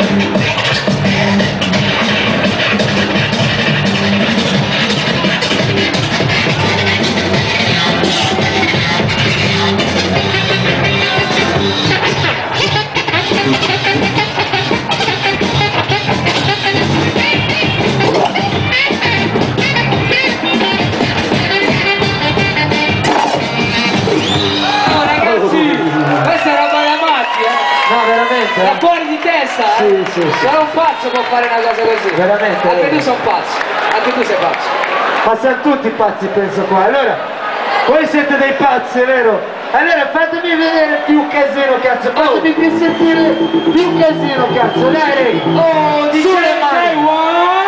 Da fuori di testa, eh? Sì. Solo un pazzo può fare una cosa così. Veramente. Anche tu sei un pazzo, anche tu sei pazzo. Ma siamo tutti pazzi, penso qua. Allora, voi siete dei pazzi, vero? Allora fatemi vedere più casino, cazzo. Fatemi più sentire più casino, cazzo. Dai, Oh, sulle mani.